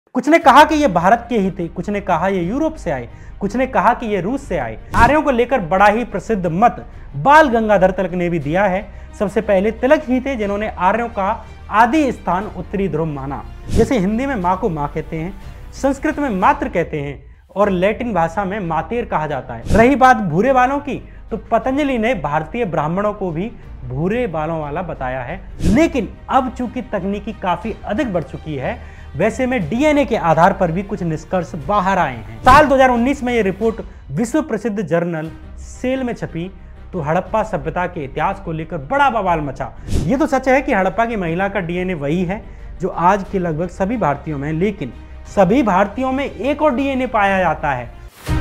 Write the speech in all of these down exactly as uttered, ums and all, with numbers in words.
कुछ ने कहा कि ये भारत के ही थे, कुछ ने कहा ये यूरोप से आए, कुछ ने कहा कि ये रूस से आए। आर्यों को लेकर बड़ा ही प्रसिद्ध मत बाल गंगाधर तिलक ने भी दिया है। सबसे पहले तिलक ही थे जिन्होंने आर्यों का आदि स्थान उत्तरी ध्रुव माना। जैसे हिंदी में माँ को माँ कहते हैं, संस्कृत में मातृ कहते हैं और लैटिन भाषा में मातेर कहा जाता है। रही बात भूरे बालों की, तो पतंजलि ने भारतीय ब्राह्मणों को भी भूरे बालों वाला बताया है। लेकिन अब चूंकि तकनीकी काफी अधिक बढ़ चुकी है, वैसे में डीएनए के आधार पर भी कुछ निष्कर्ष बाहर आए हैं। साल दो हज़ार उन्नीस में यह रिपोर्ट विश्व प्रसिद्ध जर्नल सेल में छपी तो हड़प्पा सभ्यता के इतिहास को लेकर बड़ा बवाल मचा। ये तो सच है कि हड़प्पा की महिला का डीएनए वही है जो आज के लगभग सभी भारतीयों में है, लेकिन सभी भारतीयों में एक और डीएनए पाया जाता है।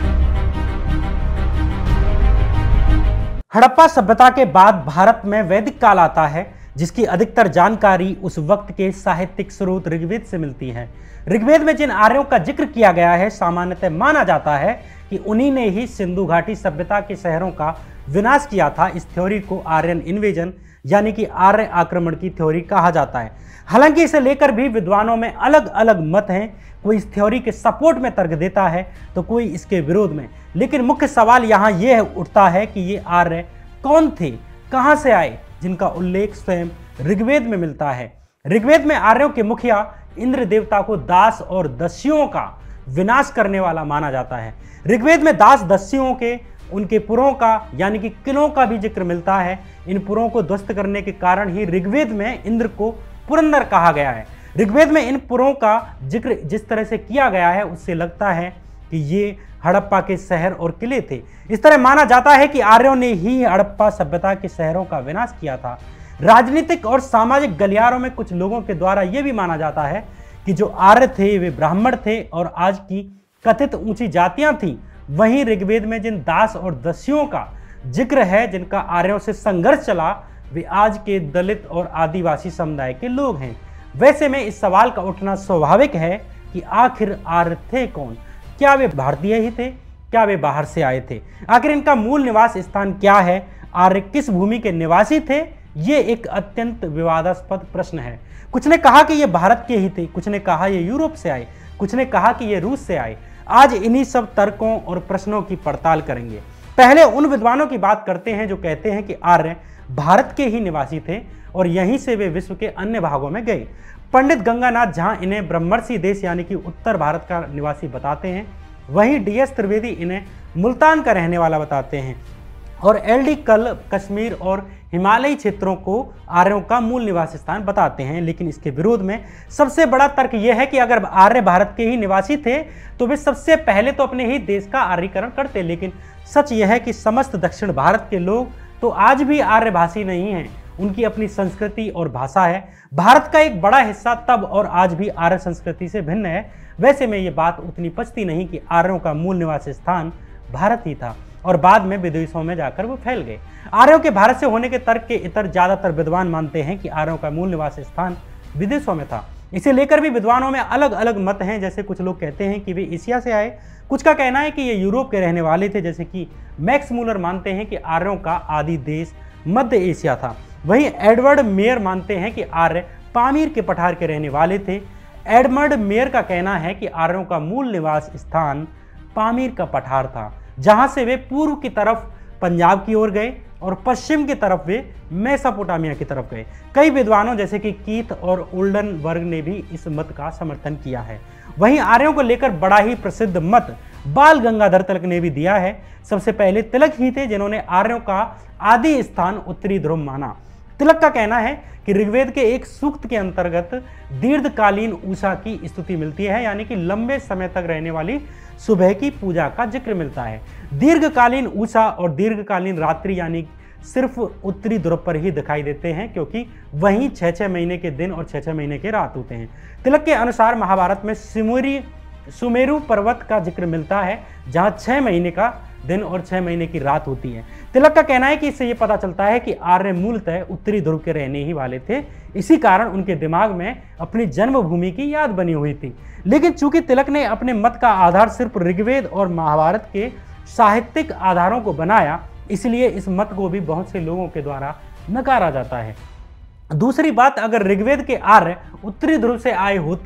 हड़प्पा सभ्यता के बाद भारत में वैदिक काल आता है, जिसकी अधिकतर जानकारी उस वक्त के साहित्यिक स्रोत ऋग्वेद से मिलती है। ऋग्वेद में जिन आर्यों का जिक्र किया गया है, सामान्यतः माना जाता है कि उन्हीं ने ही सिंधु घाटी सभ्यता के शहरों का विनाश किया था। इस थ्योरी को आर्यन इन्वेजन यानी कि आर्य आक्रमण की थ्योरी कहा जाता है। हालांकि इसे लेकर भी विद्वानों में अलग अलग मत हैं। कोई इस थ्योरी के सपोर्ट में तर्क देता है तो कोई इसके विरोध में। लेकिन मुख्य सवाल यहाँ यह उठता है कि ये आर्य कौन थे, कहाँ से आए, जिनका उल्लेख स्वयं ऋग्वेद में मिलता है। ऋग्वेद में आर्यों के मुखिया इंद्र देवता को दास और दस्युओं का विनाश करने वाला माना जाता है। ऋग्वेद में दास दस्युओं के, उनके पुरों का यानी कि किलों का भी जिक्र मिलता है। इन पुरों को ध्वस्त करने के कारण ही ऋग्वेद में इंद्र को पुरंदर कहा गया है। ऋग्वेद में इन पुरों का जिक्र जिस तरह से किया गया है, उससे लगता है कि ये हड़प्पा के शहर और किले थे। इस तरह माना जाता है कि आर्यों ने ही हड़प्पा सभ्यता के शहरों का विनाश किया था। राजनीतिक और सामाजिक गलियारों में कुछ लोगों के द्वारा यह भी माना जाता है कि जो आर्य थे वे ब्राह्मण थे और आज की कथित ऊंची जातियां थीं। वहीं ऋग्वेद में जिन दास और दस्युओं का जिक्र है, जिनका आर्यों से संघर्ष चला, वे आज के दलित और आदिवासी समुदाय के लोग हैं। वैसे में इस सवाल का उठना स्वाभाविक है कि आखिर आर्य थे कौन? क्या वे भारतीय ही थे? क्या वे बाहर से आए थे? आखिर इनका मूल निवास स्थान क्या है? आर्य किस भूमि के निवासी थे? ये एक अत्यंत विवादास्पद प्रश्न है। कुछ ने कहा कि ये भारत के ही थे, कुछ ने कहा ये यूरोप से आए, कुछ ने कहा कि ये रूस से आए। आज इन्हीं सब तर्कों और प्रश्नों की पड़ताल करेंगे। पहले उन विद्वानों की बात करते हैं जो कहते हैं कि आर्य भारत के ही निवासी थे और यहीं से वे विश्व के अन्य भागों में गए। पंडित गंगानाथ झा इन्हें ब्रह्मर्षि देश यानी कि उत्तर भारत का निवासी बताते हैं। वहीं डी एस त्रिवेदी इन्हें मुल्तान का रहने वाला बताते हैं और एल डी कल कश्मीर और हिमालयी क्षेत्रों को आर्यों का मूल निवास स्थान बताते हैं। लेकिन इसके विरोध में सबसे बड़ा तर्क यह है कि अगर आर्य भारत के ही निवासी थे तो वे सबसे पहले तो अपने ही देश का आर्यीकरण करते। लेकिन सच यह है कि समस्त दक्षिण भारत के लोग तो आज भी आर्यभाषी नहीं हैं। उनकी अपनी संस्कृति और भाषा है। भारत का एक बड़ा हिस्सा तब और आज भी आर्य संस्कृति से भिन्न है। वैसे में ये बात उतनी पचती नहीं कि आर्यों का मूल निवास स्थान भारत ही था और बाद में विदेशों में जाकर वो फैल गए। आर्यों के भारत से होने के तर्क के इतर ज्यादातर विद्वान मानते हैं कि आर्यों का मूल निवास स्थान विदेशों में था। इसे लेकर भी विद्वानों में अलग अलग मत हैं। जैसे कुछ लोग कहते हैं कि वे एशिया से आए, कुछ का कहना है कि ये यूरोप के रहने वाले थे। जैसे कि मैक्स मूलर मानते हैं कि आर्यों का आदि देश मध्य एशिया था। वहीं एडवर्ड मेयर मानते हैं कि आर्य पामीर के पठार के रहने वाले थे। एडमंड मेयर का कहना है कि आर्यों का मूल निवास स्थान पामीर का पठार था, जहां से वे पूर्व की तरफ पंजाब की ओर गए और पश्चिम की तरफ वे मेसोपोटामिया की तरफ गए। कई विद्वानों जैसे कि कीथ और ओल्डनबर्ग ने भी इस मत का समर्थन किया है। वहीं आर्यों को लेकर बड़ा ही प्रसिद्ध मत बाल गंगाधर तिलक ने भी दिया है। सबसे पहले तिलक ही थे जिन्होंने आर्यों का आदि स्थान उत्तरी ध्रुव माना। तिलक का कहना है कि ऋग्वेद के एक सूक्त के अंतर्गत दीर्घकालीन उषा की स्तुति मिलती है, यानी कि लंबे समय तक रहने वाली सुबह की पूजा का जिक्र मिलता है। दीर्घकालीन उषा और दीर्घकालीन रात्रि यानी सिर्फ उत्तरी ध्रुव पर ही दिखाई देते हैं, क्योंकि वहीं छः छः महीने के दिन और छः छः महीने के रात होते हैं। तिलक के अनुसार महाभारत में सिमुरी सुमेरु पर्वत का जिक्र मिलता है, जहाँ छः महीने का दिन और छः महीने की रात होती है। तिलक का कहना है कि इससे ये पता चलता है कि आर्य मूलतः उत्तरी ध्रुव के रहने ही वाले थे। इसी कारण उनके दिमाग में अपनी जन्मभूमि की याद बनी हुई थी। लेकिन चूंकि तिलक ने अपने मत का आधार सिर्फ ऋग्वेद और महाभारत के साहित्यिक आधारों को बनाया, इसलिए इस मत को भी बहुत से लोगों के द्वारा नकारा जाता है। दूसरी बात, अगर ऋग्वेद के आर्य उत्तरी ध्रुव से आए होते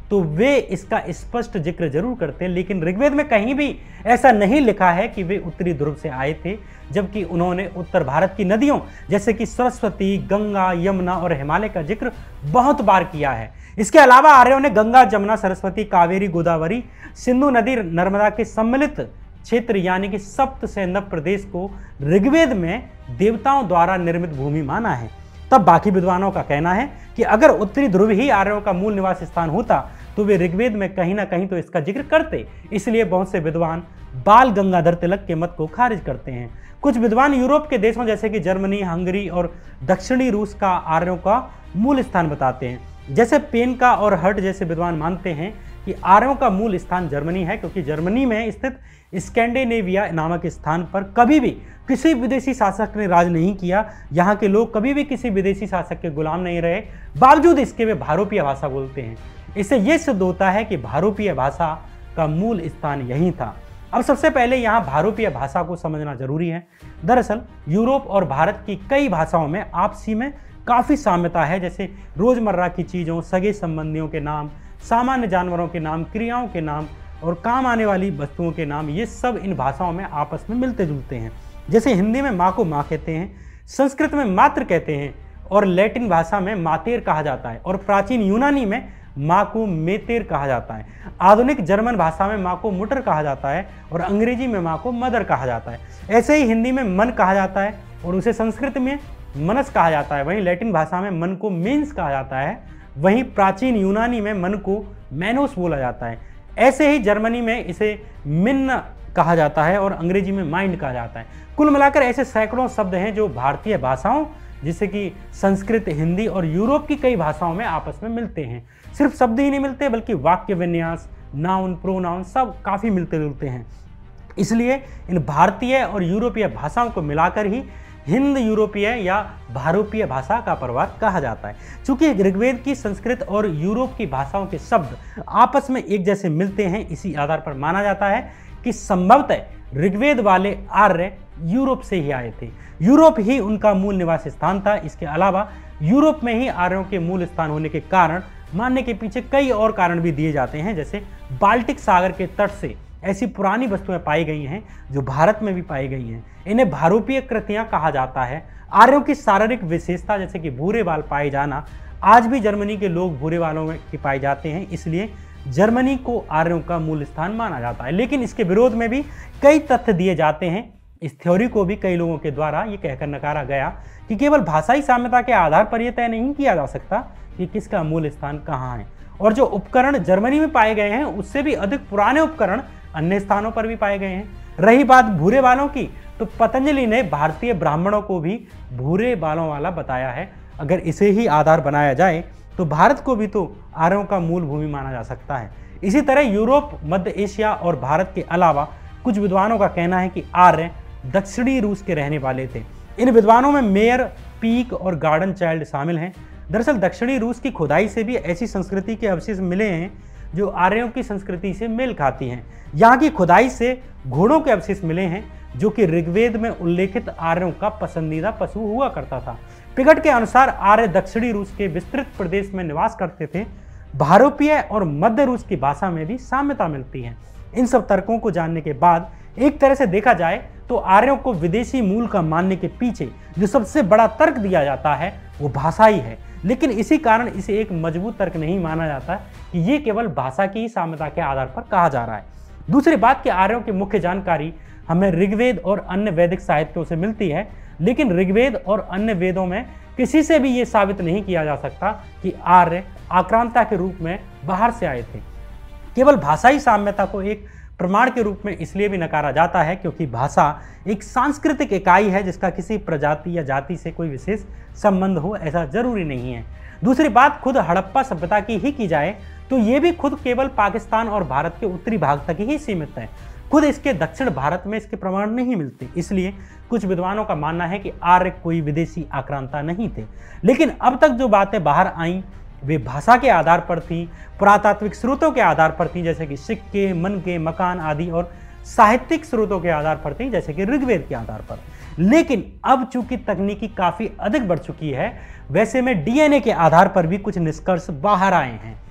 तो वे इसका स्पष्ट जिक्र जरूर करते हैं, लेकिन ऋग्वेद में कहीं भी ऐसा नहीं लिखा है कि वे उत्तरी ध्रुव से आए थे, जबकि उन्होंने उत्तर भारत की नदियों जैसे कि सरस्वती, गंगा, यमुना और हिमालय का जिक्र बहुत बार किया है। इसके अलावा आर्यों ने गंगा, जमुना, सरस्वती, कावेरी, गोदावरी, सिंधु नदी, नर्मदा के सम्मिलित क्षेत्र यानी कि सप्त सैंधव प्रदेश को ऋग्वेद में देवताओं द्वारा निर्मित भूमि माना है। तब बाकी विद्वानों का कहना है कि अगर उत्तरी ध्रुव ही आर्यों का मूल निवास स्थान होता तो वे ऋग्वेद में कहीं ना कहीं तो इसका जिक्र करते। इसलिए बहुत से विद्वान बाल गंगाधर तिलक के मत को खारिज करते हैं। कुछ विद्वान यूरोप के देशों जैसे कि जर्मनी, हंगरी और दक्षिणी रूस का आर्यों का मूल स्थान बताते हैं। जैसे पेनका और हर्ट जैसे विद्वान मानते हैं कि आर्यों का मूल स्थान जर्मनी है, क्योंकि जर्मनी में स्थित स्कैंडिनेविया नामक स्थान पर कभी भी किसी विदेशी शासक ने राज नहीं किया। यहाँ के लोग कभी भी किसी विदेशी शासक के गुलाम नहीं रहे, बावजूद इसके वे भारोपीय भाषा बोलते हैं। इससे यह सिद्ध होता है कि भारोपीय भाषा का मूल स्थान यहीं था। अब सबसे पहले यहाँ भारोपीय भाषा को समझना जरूरी है। दरअसल यूरोप और भारत की कई भाषाओं में आपसी में काफ़ी साम्यता है, जैसे रोजमर्रा की चीज़ों, सगे संबंधियों के नाम, सामान्य जानवरों के नाम, क्रियाओं के नाम और काम आने वाली वस्तुओं के नाम, ये सब इन भाषाओं में आपस में मिलते जुलते हैं। जैसे हिंदी में माँ को माँ कहते हैं, संस्कृत में मात्र कहते हैं और लैटिन भाषा में मातेर कहा जाता है, और प्राचीन यूनानी में माँ को मेतेर कहा जाता है। आधुनिक जर्मन भाषा में माँ को मुटर कहा जाता है और अंग्रेजी में माँ को मदर कहा जाता है। ऐसे ही हिंदी में मन कहा जाता है और उसे संस्कृत में मनस कहा जाता है। वहीं लैटिन भाषा में मन को मेंस कहा जाता है। वहीं प्राचीन यूनानी में मन को मैनोस बोला जाता है। ऐसे ही जर्मनी में इसे मिन्न कहा जाता है और अंग्रेजी में माइंड कहा जाता है। कुल मिलाकर ऐसे सैकड़ों शब्द हैं जो भारतीय भाषाओं जैसे कि संस्कृत, हिंदी और यूरोप की कई भाषाओं में आपस में मिलते हैं। सिर्फ शब्द ही नहीं मिलते बल्कि वाक्य विन्यास, नाउन, प्रोनाउन सब काफ़ी मिलते जुलते हैं। इसलिए इन भारतीय और यूरोपीय भाषाओं को मिलाकर ही हिंद यूरोपीय या भारोपीय भाषा का परिवार कहा जाता है। चूंकि ऋग्वेद की संस्कृत और यूरोप की भाषाओं के शब्द आपस में एक जैसे मिलते हैं, इसी आधार पर माना जाता है कि संभवतः ऋग्वेद वाले आर्य यूरोप से ही आए थे। यूरोप ही उनका मूल निवास स्थान था। इसके अलावा यूरोप में ही आर्यों के मूल स्थान होने के कारण मानने के पीछे कई और कारण भी दिए जाते हैं। जैसे बाल्टिक सागर के तट से ऐसी पुरानी वस्तुएं पाई गई हैं जो भारत में भी पाई गई हैं। इन्हें भारोपीय कृतियां कहा जाता है। आर्यों की शारीरिक विशेषता जैसे कि भूरे बाल पाए जाना, आज भी जर्मनी के लोग भूरे बालों में के पाए जाते हैं, इसलिए जर्मनी को आर्यों का मूल स्थान माना जाता है। लेकिन इसके विरोध में भी कई तथ्य दिए जाते हैं। इस थ्योरी को भी कई लोगों के द्वारा ये कहकर नकारा गया कि केवल भाषाई साम्यता के आधार पर यह तय नहीं किया जा सकता कि किसका मूल स्थान कहाँ है, और जो उपकरण जर्मनी में पाए गए हैं उससे भी अधिक पुराने उपकरण अन्य स्थानों पर भी पाए गए हैं। रही बात भूरे बालों की, तो पतंजलि ने भारतीय ब्राह्मणों को भी भूरे बालों वाला बताया है। अगर इसे ही आधार बनाया जाए तो भारत को भी तो आर्यों का मूल भूमि माना जा सकता है। इसी तरह यूरोप, मध्य एशिया और भारत के अलावा कुछ विद्वानों का कहना है कि आर्य दक्षिणी रूस के रहने वाले थे। इन विद्वानों में मेयर, पीक और गार्डन चाइल्ड शामिल हैं। दरअसल दक्षिणी रूस की खुदाई से भी ऐसी संस्कृति के अवशेष मिले हैं जो आर्यों की संस्कृति से मेल खाती हैं। यहाँ की खुदाई से घोड़ों के अवशेष मिले हैं जो कि ऋग्वेद में उल्लेखित आर्यों का पसंदीदा पशु हुआ करता था। पिगट के अनुसार आर्य दक्षिणी रूस के विस्तृत प्रदेश में निवास करते थे। भारोपीय और मध्य रूस की भाषा में भी साम्यता मिलती है। इन सब तर्कों को जानने के बाद एक तरह से देखा जाए तो आर्यों को विदेशी मूल का मानने के पीछे जो सबसे बड़ा तर्क दिया जाता है वो भाषा ही है। लेकिन इसी कारण इसे एक मजबूत तर्क नहीं माना जाता कि ये केवल भाषा की ही साम्यता के आधार पर कहा जा रहा है। दूसरी बात कि आर्यों की मुख्य जानकारी हमें ऋग्वेद और अन्य वैदिक साहित्यों से मिलती है, लेकिन ऋग्वेद और अन्य वेदों में किसी से भी ये साबित नहीं किया जा सकता कि आर्य आक्रांता के रूप में बाहर से आए थे। केवल भाषाई साम्यता को एक प्रमाण के रूप में इसलिए भी नकारा जाता है क्योंकि भाषा एक सांस्कृतिक इकाई है जिसका किसी प्रजाति या जाति से कोई विशेष संबंध हो ऐसा जरूरी नहीं है। दूसरी बात, खुद हड़प्पा सभ्यता की ही की जाए तो ये भी खुद केवल पाकिस्तान और भारत के उत्तरी भाग तक ही सीमित है। खुद इसके दक्षिण भारत में इसके प्रमाण नहीं मिलते। इसलिए कुछ विद्वानों का मानना है कि आर्य कोई विदेशी आक्रांता नहीं थे। लेकिन अब तक जो बातें बाहर आईं वे भाषा के आधार पर थी, पुरातात्विक स्रोतों के आधार पर थी जैसे कि सिक्के, मन के, मकान आदि, और साहित्यिक स्रोतों के आधार पर थी जैसे कि ऋग्वेद के आधार पर। लेकिन अब चूंकि तकनीकी काफ़ी अधिक बढ़ चुकी है, वैसे में डीएनए के आधार पर भी कुछ निष्कर्ष बाहर आए हैं।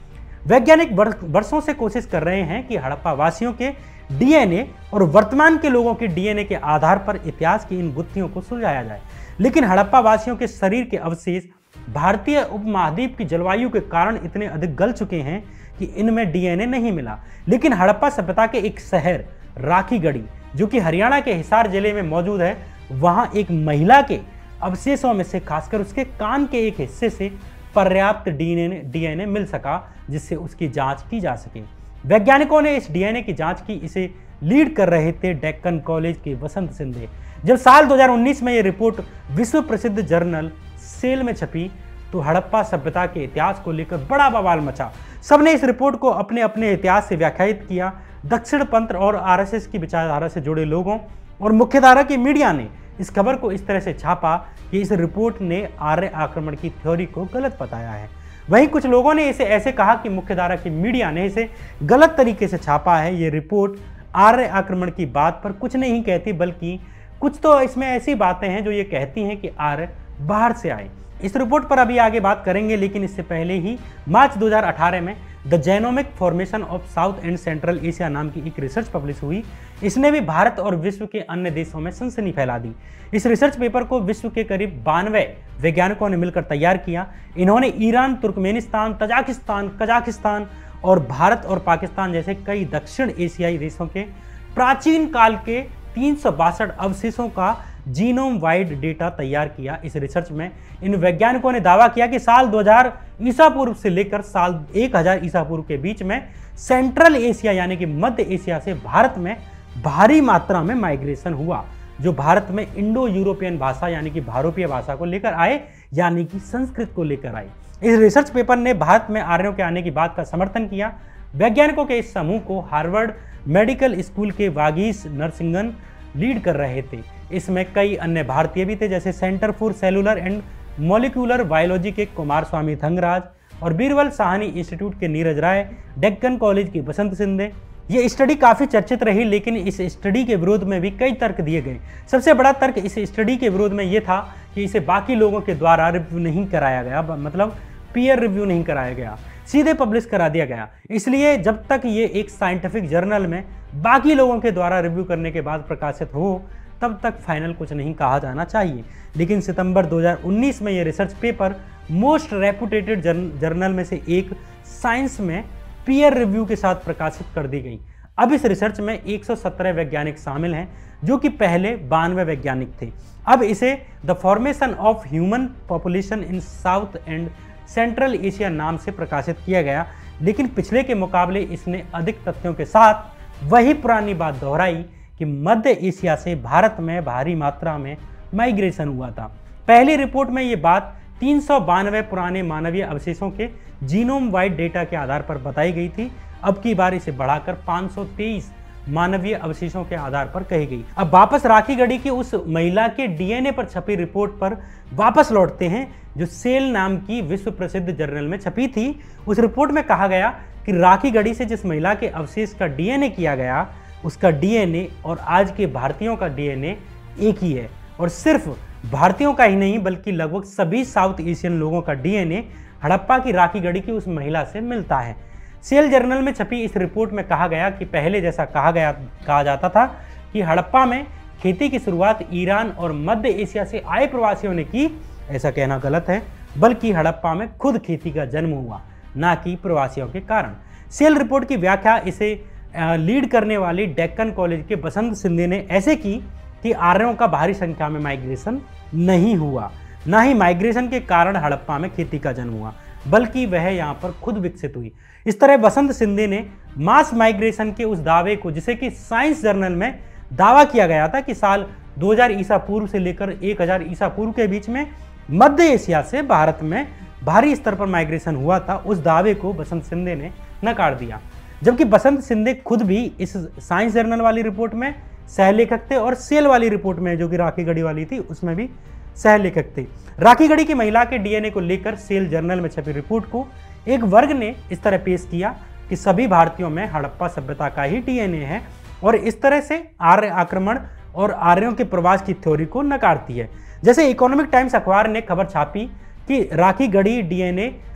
वैज्ञानिक वर्षों से कोशिश कर रहे हैं कि हड़प्पा वासियों के डीएनए और वर्तमान के लोगों के डीएनए के आधार पर इतिहास की इन गुत्थियों को सुलझाया जाए, लेकिन हड़प्पा वासियों के शरीर के अवशेष भारतीय उपमहाद्वीप की जलवायु के कारण इतने अधिक गल चुके हैं कि इनमें डीएनए नहीं मिला। लेकिन हड़प्पा सभ्यता के एक शहर राखीगढ़ी, जो कि हरियाणा के हिसार जिले में मौजूद है, वहां एक महिला के अवशेषों में से खासकर उसके कान के एक हिस्से से पर्याप्त डीएनए डीएनए मिल सका जिससे उसकी जांच की जा सके। वैज्ञानिकों ने इस डीएनए की जांच की। इसे लीड कर रहे थे डेक्कन कॉलेज के वसंत सिंधे। जब साल दो हज़ार उन्नीस में यह रिपोर्ट विश्व प्रसिद्ध जर्नल सेल में छपी तो हड़प्पा सभ्यता के इतिहास को लेकर बड़ा बवाल मचा। सबने इस रिपोर्ट को अपने अपने इतिहास से व्याख्यायित किया। दक्षिण पंथ और आरएसएस की विचारधारा से जुड़े लोगों और मुख्यधारा की मीडिया ने इस खबर को इस तरह से छापा कि इस रिपोर्ट ने आर्य आक्रमण की थ्योरी को गलत बताया है। वहीं कुछ लोगों ने इसे ऐसे कहा कि मुख्यधारा की मीडिया ने इसे गलत तरीके से छापा है। ये रिपोर्ट आर्य आक्रमण की बात पर कुछ नहीं कहती, बल्कि कुछ तो इसमें ऐसी बातें हैं जो ये कहती हैं कि आर्य बाहर से आए। इस रिपोर्ट पर अभी आगे बात करेंगे, लेकिन इससे पहले ही मार्च दो हज़ार अठारह में the genomic formation of south and central Asia नाम की एक रिसर्च पब्लिश हुई। इसने भी भारत और विश्व के अन्य देशों में सनसनी फैला दी। इस रिसर्च पेपर को विश्व के करीब बानवे वैज्ञानिकों ने मिलकर तैयार किया। इन्होंने ईरान, तुर्कमेनिस्तान, तजाकिस्तान, कजाकिस्तान और भारत और पाकिस्तान जैसे कई दक्षिण एशियाई देशों के प्राचीन काल के तीन सौ बासठ अवशेषों का जीनोम वाइड डेटा तैयार किया। इस रिसर्च में इन वैज्ञानिकों ने दावा किया कि साल दो हज़ार ईसा पूर्व से लेकर साल एक हज़ार ईसा पूर्व के बीच में सेंट्रल एशिया यानी कि मध्य एशिया से भारत में भारी मात्रा में माइग्रेशन हुआ, जो भारत में इंडो यूरोपियन भाषा यानी कि भारोपीय भाषा को लेकर आए, यानी कि संस्कृत को लेकर आए। इस रिसर्च पेपर ने भारत में आर्यों के आने की बात का समर्थन किया। वैज्ञानिकों के इस समूह को हार्वर्ड मेडिकल स्कूल के वागीश नरसिंगन लीड कर रहे थे। इसमें कई अन्य भारतीय भी थे, जैसे centre for cellular and molecular biology के कुमार स्वामी थंगराज और बीरबल साहनी इंस्टीट्यूट के नीरज राय, डेक्कन कॉलेज के वसंत सिंधे। ये स्टडी काफ़ी चर्चित रही, लेकिन इस स्टडी के विरोध में भी कई तर्क दिए गए। सबसे बड़ा तर्क इस स्टडी के विरोध में ये था कि इसे बाकी लोगों के द्वारा रिव्यू नहीं कराया गया, मतलब पीयर रिव्यू नहीं कराया गया, सीधे पब्लिश करा दिया गया। इसलिए जब तक ये एक साइंटिफिक जर्नल में बाकी लोगों के द्वारा रिव्यू करने के बाद प्रकाशित हो, तब तक फाइनल कुछ नहीं कहा जाना चाहिए। लेकिन सितंबर दो हज़ार उन्नीस में ये research paper most reputed journal में से एक साइंस में पीयर रिव्यू के साथ प्रकाशित कर दी गई। अब इस रिसर्च में एक सौ सत्रह वैज्ञानिक शामिल हैं, जो कि पहले बानवे वैज्ञानिक थे। अब इसे the formation of human population in south and central Asia नाम से प्रकाशित किया गया, लेकिन पिछले के मुकाबले इसने अधिक तथ्यों के साथ वही पुरानी बात दोहराई कि मध्य एशिया से भारत में भारी मात्रा में माइग्रेशन हुआ था। पहली रिपोर्ट में ये बात तीन सौ बानवे पुराने मानवीय अवशेषों के जीनोम वाइड डेटा के आधार पर बताई गई थी। अब की बार इसे बढ़ाकर पाँच सौ तेईस मानवीय अवशेषों के आधार पर कही गई। अब वापस राखीगढ़ी की उस महिला के डीएनए पर छपी रिपोर्ट पर वापस लौटते हैं, जो सेल नाम की विश्व प्रसिद्ध जर्नल में छपी थी। उस रिपोर्ट में कहा गया कि राखीगढ़ी से जिस महिला के अवशेष का डीएनए किया गया, उसका डीएनए और आज के भारतीयों का डीएनए एक ही है, और सिर्फ भारतीयों का ही नहीं बल्कि लगभग सभी साउथ एशियन लोगों का डीएनए हड़प्पा की राखीगढ़ी की उस महिला से मिलता है। सेल जर्नल में छपी इस रिपोर्ट में कहा गया कि पहले जैसा कहा गया कहा जाता था कि हड़प्पा में खेती की शुरुआत ईरान और मध्य एशिया से आए प्रवासियों ने की, ऐसा कहना गलत है, बल्कि हड़प्पा में खुद खेती का जन्म हुआ, ना कि प्रवासियों के कारण। सेल रिपोर्ट की व्याख्या इसे लीड करने वाली डेक्कन कॉलेज के वसंत सिंधे ने ऐसे की कि आर्यों का भारी संख्या में माइग्रेशन नहीं हुआ, ना ही माइग्रेशन के कारण हड़प्पा में खेती का जन्म हुआ, बल्कि वह यहाँ पर खुद विकसित हुई। इस तरह वसंत सिंधे ने मास माइग्रेशन के उस दावे को, जिसे कि साइंस जर्नल में दावा किया गया था कि साल दो हज़ार ईसा पूर्व से लेकर एक हज़ार ईसा पूर्व के बीच में मध्य एशिया से भारत में भारी स्तर पर माइग्रेशन हुआ था, उस दावे को वसंत सिंधे ने नकार दिया। जबकि वसंत सिंधे खुद भी इस साइंस जर्नल वाली रिपोर्ट में सहलेखक थे और सेल वाली रिपोर्ट में, जो कि राखीगढ़ी वाली थी, उसमें भी सहलेखक थे। राखीगढ़ी की महिला के डीएनए को लेकर सेल जर्नल में छपी रिपोर्ट को एक वर्ग ने इस तरह पेश किया कि सभी भारतीयों में हड़प्पा सभ्यता का ही डीएनए है, और इस तरह से आर्य आक्रमण और आर्यों के प्रवास की थ्योरी को नकारती है। जैसे इकोनॉमिक टाइम्स अखबार ने खबर छापी कि Rakhigarhi DNA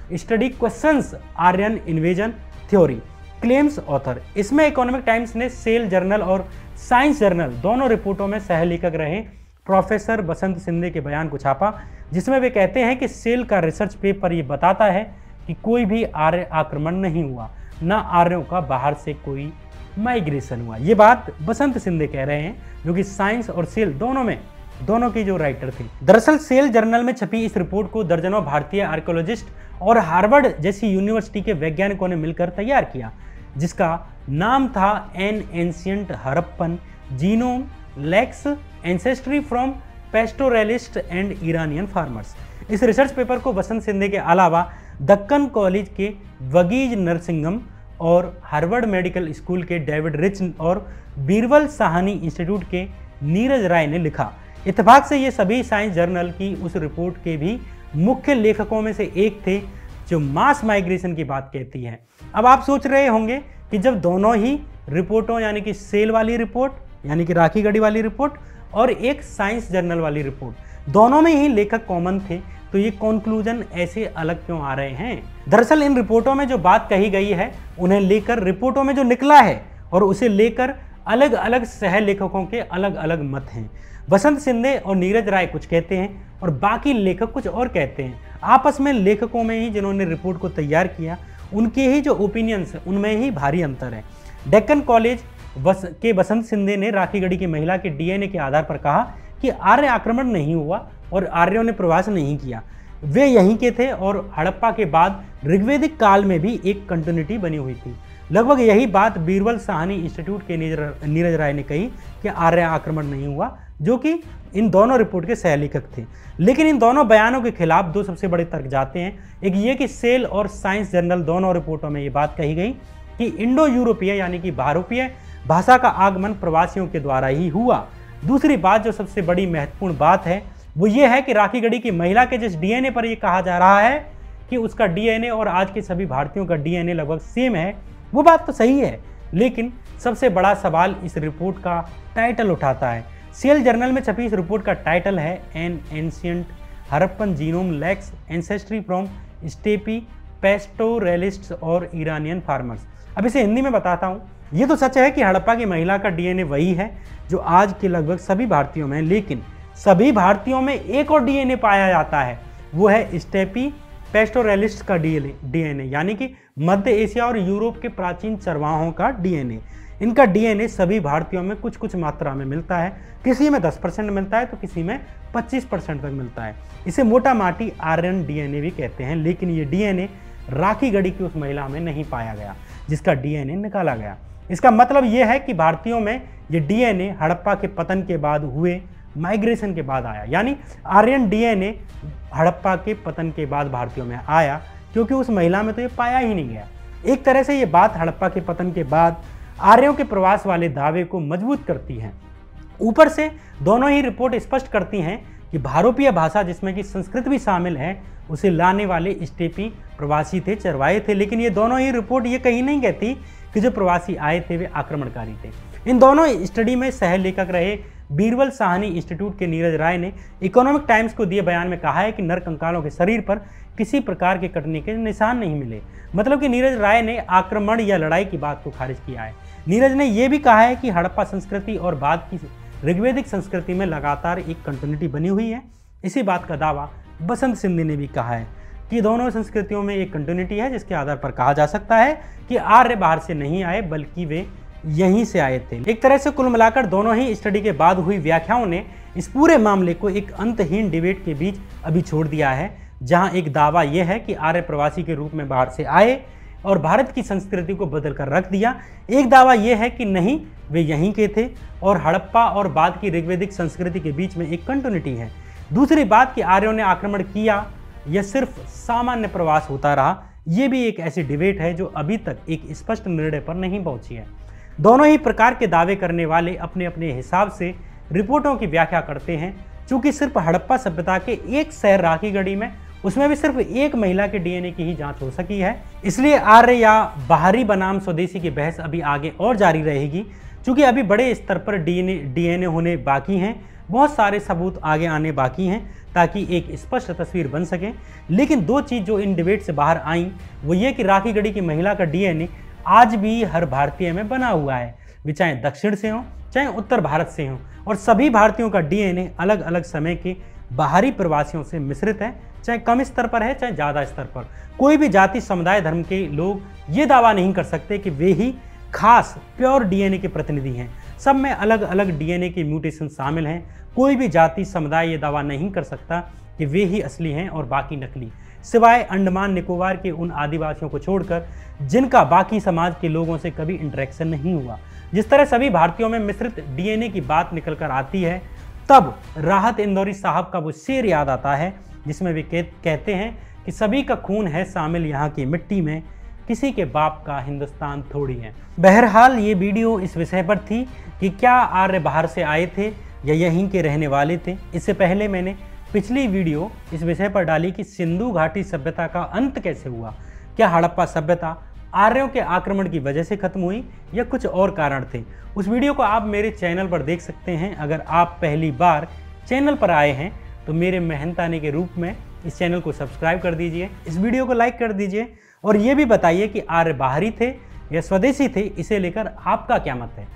study questions Aryan invasion theory, claims author. इसमें इकोनॉमिक टाइम्स ने सेल जर्नल और साइंस जर्नल दोनों रिपोर्टों में सहलेखक रहे प्रोफेसर बसंत सिंधे के बयान को छापा, जिसमें वे कहते हैं कि सेल का रिसर्च पेपर ये बताता है कि कोई भी आर्य आक्रमण नहीं हुआ, न आर्यों का बाहर से कोई माइग्रेशन हुआ। ये बात बसंत सिंधे कह रहे हैं, जो कि साइंस और सेल दोनों में दोनों की जो राइटर थे। दरअसल सेल जर्नल में छपी इस रिपोर्ट को दर्जनों भारतीय आर्कियोलॉजिस्ट और हार्वर्ड जैसी यूनिवर्सिटी के वैज्ञानिकों ने मिलकर तैयार किया, जिसका नाम था an ancient Harappan genome lacks ancestry from pastoralist and Iranian farmers. इस रिसर्च पेपर को बसंत सिंधे के अलावा दक्कन कॉलेज के वगीज नरसिंगम और हार्वर्ड मेडिकल स्कूल के डेविड रिच और बीरबल साहनी इंस्टीट्यूट के नीरज राय ने लिखा। इत्तेफाक से ये सभी साइंस जर्नल की उस रिपोर्ट के भी मुख्य लेखकों में से एक थे जो मास माइग्रेशन की बात कहती है। अब आप सोच रहे होंगे कि जब दोनों ही रिपोर्टों यानी कि सेल वाली रिपोर्ट यानी कि राखी गढ़ी वाली रिपोर्ट और एक साइंस जर्नल वाली रिपोर्ट दोनों में ही लेखक कॉमन थे, तो ये कंक्लूजन ऐसे अलग क्यों आ रहे हैं? दरअसल इन रिपोर्टों में जो बात कही गई है उन्हें लेकर रिपोर्टों में जो निकला है और उसे लेकर अलग अलग सह लेखकों के अलग अलग मत हैं। बसंत सिंधे और नीरज राय कुछ कहते हैं और बाकी लेखक कुछ और कहते हैं। आपस में लेखकों में ही जिन्होंने रिपोर्ट को तैयार किया उनके ही जो ओपिनियंस है उनमें ही भारी अंतर है। डेक्कन कॉलेज बस के बसंत सिंधे ने राखी गढ़ी की महिला के डीएनए के आधार पर कहा कि आर्य आक्रमण नहीं हुआ और आर्यों ने प्रवास नहीं किया, वे यहीं के थे और हड़प्पा के बाद ऋग्वेदिक काल में भी एक कंटिन्यूटी बनी हुई थी। लगभग यही बात बीरबल साहनी इंस्टीट्यूट के नीरज राय ने कही कि आर्य आक्रमण नहीं हुआ, जो कि इन दोनों रिपोर्ट के सहलेखक थे। लेकिन इन दोनों बयानों के खिलाफ दो सबसे बड़े तर्क जाते हैं। एक ये कि सेल और साइंस जर्नल दोनों रिपोर्टों में ये बात कही गई कि इंडो यूरोपीय यानी कि भारतीय भाषा का आगमन प्रवासियों के द्वारा ही हुआ। दूसरी बात जो सबसे बड़ी महत्वपूर्ण बात है वो ये है कि राखी गढ़ी की महिला के जिस डीएनए पर यह कहा जा रहा है कि उसका डीएनए और आज के सभी भारतीयों का डीएनए लगभग सेम है, वो बात तो सही है, लेकिन सबसे बड़ा सवाल इस रिपोर्ट का टाइटल उठाता है। सेल जर्नल में छपी इस रिपोर्ट का टाइटल है an ancient Harappan genome lacks ancestry from steppe pastoralists और ईरानियन फार्मर्स। अब इसे हिंदी में बताता हूँ। ये तो सच है कि हड़प्पा की महिला का डीएनए वही है जो आज के लगभग सभी भारतीयों में है, लेकिन सभी भारतीयों में एक और डीएनए पाया जाता है, वो है स्टेपी पेस्टोरलिस्ट का डीएनए यानी कि मध्य एशिया और यूरोप के प्राचीन चरवाहों का डीएनए। इनका डीएनए सभी भारतीयों में कुछ कुछ मात्रा में मिलता है, किसी में दस परसेंट मिलता है तो किसी में पच्चीस परसेंट तक मिलता है। इसे मोटा माटी आर्यन डीएनए भी कहते हैं, लेकिन ये डीएनए राखी गढ़ी की उस महिला में नहीं पाया गया जिसका डीएनए निकाला गया। इसका मतलब यह है कि भारतीयों में ये डीएनए हड़प्पा के पतन के बाद हुए माइग्रेशन के बाद आया, यानी आर्यन डीएनए हड़प्पा के पतन के बाद भारतीयों में आया, क्योंकि उस महिला में तो ये पाया ही नहीं गया। एक तरह से ये बात हड़प्पा के पतन के बाद आर्यों के प्रवास वाले दावे को मजबूत करती है। ऊपर से दोनों ही रिपोर्ट स्पष्ट करती हैं कि भारोपीय भाषा जिसमें कि संस्कृत भी शामिल है उसे लाने वाले स्टेपी प्रवासी थे, चरवाहे थे, लेकिन ये दोनों ही रिपोर्ट ये कहीं नहीं कहती कि जो प्रवासी आए थे वे आक्रमणकारी थे। इन दोनों स्टडी में सह लेखक रहे बीरबल साहनी इंस्टीट्यूट के नीरज राय ने इकोनॉमिक टाइम्स को दिए बयान में कहा है कि नर कंकालों के शरीर पर किसी प्रकार के कटने के निशान नहीं मिले। मतलब कि नीरज राय ने आक्रमण या लड़ाई की बात को खारिज किया है। नीरज ने यह भी कहा है कि हड़प्पा संस्कृति और बाद की ऋग्वेदिक संस्कृति में लगातार एक कंटिन्यूटी बनी हुई है। इसी बात का दावा बसंत सिंधे ने भी कहा है कि दोनों संस्कृतियों में एक कंटिन्यूटी है, जिसके आधार पर कहा जा सकता है कि आर्य बाहर से नहीं आए बल्कि वे यहीं से आए थे। एक तरह से कुल मिलाकर दोनों ही स्टडी के बाद हुई व्याख्याओं ने इस पूरे मामले को एक अंतहीन डिबेट के बीच अभी छोड़ दिया है, जहां एक दावा यह है कि आर्य प्रवासी के रूप में बाहर से आए और भारत की संस्कृति को बदल कर रख दिया। एक दावा यह है कि नहीं, वे यहीं के थे और हड़प्पा और बाद की ऋग्वेदिक संस्कृति के बीच में एक कंटिन्यूटी है। दूसरी बात कि आर्यों ने आक्रमण किया या सिर्फ सामान्य प्रवास होता रहा, यह भी एक ऐसी डिबेट है जो अभी तक एक स्पष्ट निर्णय पर नहीं पहुंची है। दोनों ही प्रकार के दावे करने वाले अपने अपने हिसाब से रिपोर्टों की व्याख्या करते हैं। चूंकि सिर्फ हड़प्पा सभ्यता के एक शहर राखी गढ़ी में, उसमें भी सिर्फ एक महिला के डीएनए की ही जांच हो सकी है, इसलिए आर्य या बाहरी बनाम स्वदेशी की बहस अभी आगे और जारी रहेगी। चूंकि अभी बड़े स्तर पर डीएनए डीएनए होने बाकी हैं, बहुत सारे सबूत आगे आने बाकी हैं ताकि एक स्पष्ट तस्वीर बन सके। लेकिन दो चीज़ जो इन डिबेट से बाहर आई वो ये कि राखीगढ़ी की महिला का डीएनए आज भी हर भारतीय में बना हुआ है, वे चाहे दक्षिण से हों चाहे उत्तर भारत से हों, और सभी भारतीयों का डीएनए अलग अलग समय के बाहरी प्रवासियों से मिश्रित है, चाहे कम स्तर पर है चाहे ज़्यादा स्तर पर। कोई भी जाति, समुदाय, धर्म के लोग ये दावा नहीं कर सकते कि वे ही खास प्योर डीएनए के प्रतिनिधि हैं। सब में अलग अलग डीएनए के म्यूटेशन शामिल हैं। कोई भी जाति, समुदाय ये दावा नहीं कर सकता कि वे ही असली हैं और बाकी नकली, सिवाय अंडमान निकोबार के उन आदिवासियों को छोड़कर जिनका बाकी समाज के लोगों से कभी इंटरेक्शन नहीं हुआ। जिस तरह सभी भारतीयों में मिश्रित डीएनए की बात निकल कर आती है, तब राहत इंदौरी साहब का वो शेर याद आता है जिसमें वे कहते हैं कि सभी का खून है शामिल यहाँ की मिट्टी में, किसी के बाप का हिंदुस्तान थोड़ी है। बहरहाल ये वीडियो इस विषय पर थी कि क्या आर्य बाहर से आए थे या यहीं के रहने वाले थे। इससे पहले मैंने पिछली वीडियो इस विषय पर डाली कि सिंधु घाटी सभ्यता का अंत कैसे हुआ। क्या हड़प्पा सभ्यता आर्यों के आक्रमण की वजह से खत्म हुई या कुछ और कारण थे। उस वीडियो को आप मेरे चैनल पर देख सकते हैं। अगर आप पहली बार चैनल पर आए हैं तो मेरे मेहनताने के रूप में इस चैनल को सब्सक्राइब कर दीजिए, इस वीडियो को लाइक कर दीजिए और ये भी बताइए कि आर्य बाहरी थे या स्वदेशी थे। इसे लेकर आपका क्या मत है।